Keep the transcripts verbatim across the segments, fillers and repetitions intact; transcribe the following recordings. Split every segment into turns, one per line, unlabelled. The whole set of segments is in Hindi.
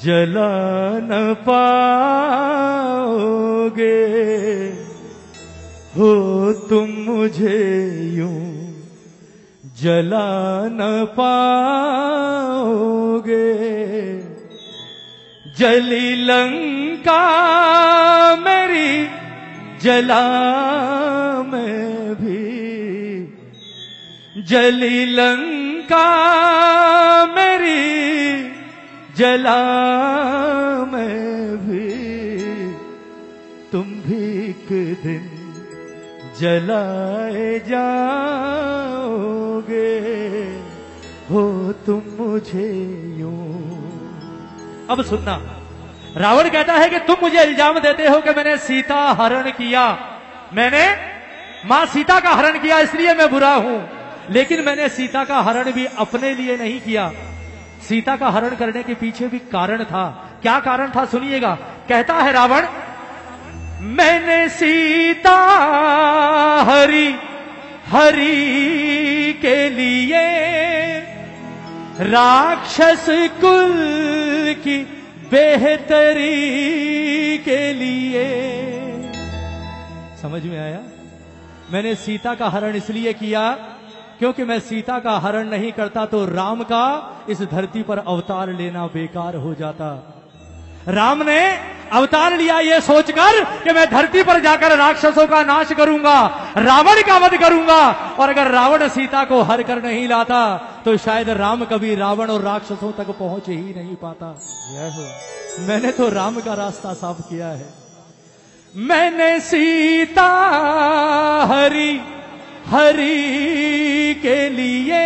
जला न पाओगे, हो तुम मुझे यूं जला न पाओगे। जली लंका मेरी जला मैं भी, जली लंका मेरी जला मैं भी, तुम भी एक दिन जलाए जाओगे, हो तुम मुझे यूं। अब सुनना, रावण कहता है कि तुम मुझे इल्जाम देते हो कि मैंने सीता हरण किया, मैंने मां सीता का हरण किया इसलिए मैं बुरा हूं। लेकिन मैंने सीता का हरण भी अपने लिए नहीं किया, सीता का हरण करने के पीछे भी कारण था। क्या कारण था सुनिएगा। कहता है रावण, मैंने सीता हरी हरी के लिए, राक्षस कुल की बेहतरी के लिए। समझ में आया? मैंने सीता का हरण इसलिए किया क्योंकि मैं सीता का हरण नहीं करता तो राम का इस धरती पर अवतार लेना बेकार हो जाता। राम ने अवतार लिया ये सोचकर कि मैं धरती पर जाकर राक्षसों का नाश करूंगा, रावण का वध करूंगा, और अगर रावण सीता को हर कर नहीं लाता तो शायद राम कभी रावण और राक्षसों तक पहुंच ही नहीं पाता। मैंने तो राम का रास्ता साफ किया है। मैंने सीता हरी हरी के लिए,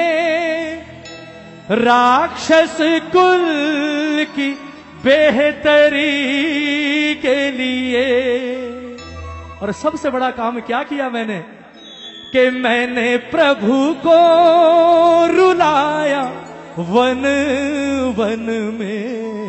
राक्षस कुल की बेहतरी के लिए, और सबसे बड़ा काम क्या किया मैंने कि मैंने प्रभु को रुलाया वन वन में,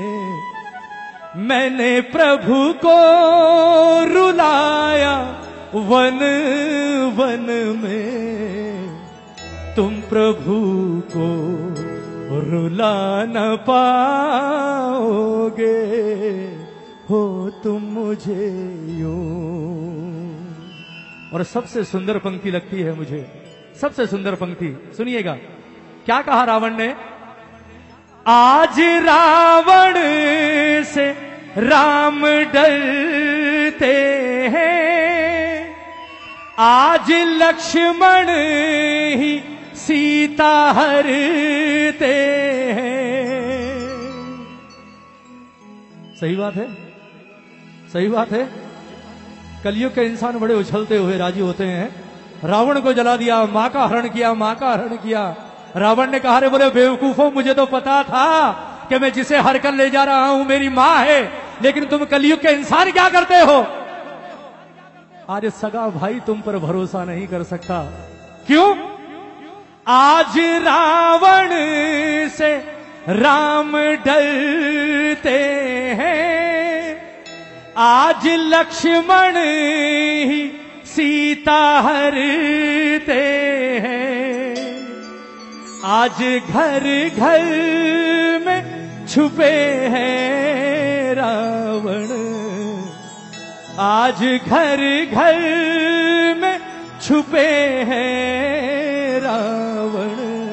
मैंने प्रभु को रुलाया वन वन में, तुम प्रभु को रुला न पाओगे, हो तुम मुझे यूं। और सबसे सुंदर पंक्ति लगती है मुझे, सबसे सुंदर पंक्ति सुनिएगा। क्या कहा रावण ने? आज रावण से राम डरते हैं, आज लक्ष्मण ही सीता हरते हैं। सही बात है, सही बात है। कलयुग के इंसान बड़े उछलते हुए राजी होते हैं। रावण को जला दिया, मां का हरण किया, मां का हरण किया। रावण ने कहा, रे बोले बेवकूफों, मुझे तो पता था कि मैं जिसे हर कर ले जा रहा हूं मेरी मां है, लेकिन तुम कलयुग के इंसान क्या करते हो? आज सगा भाई तुम पर भरोसा नहीं कर सकता। क्यों? आज रावण से राम डरते हैं, आज लक्ष्मण ही सीता हरते हैं, आज घर घर में छुपे हैं रावण, आज घर घर में छुपे हैं रावण,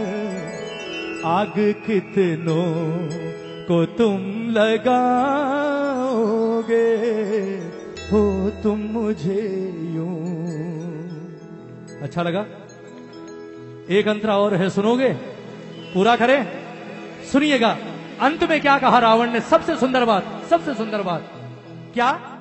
आग कितनों को तुम लगाओगे, हो तुम मुझे यूं। अच्छा लगा? एक अंतरा और है, सुनोगे? पूरा करें? सुनिएगा अंत में क्या कहा रावण ने। सबसे सुंदर बात, सबसे सुंदर बात क्या?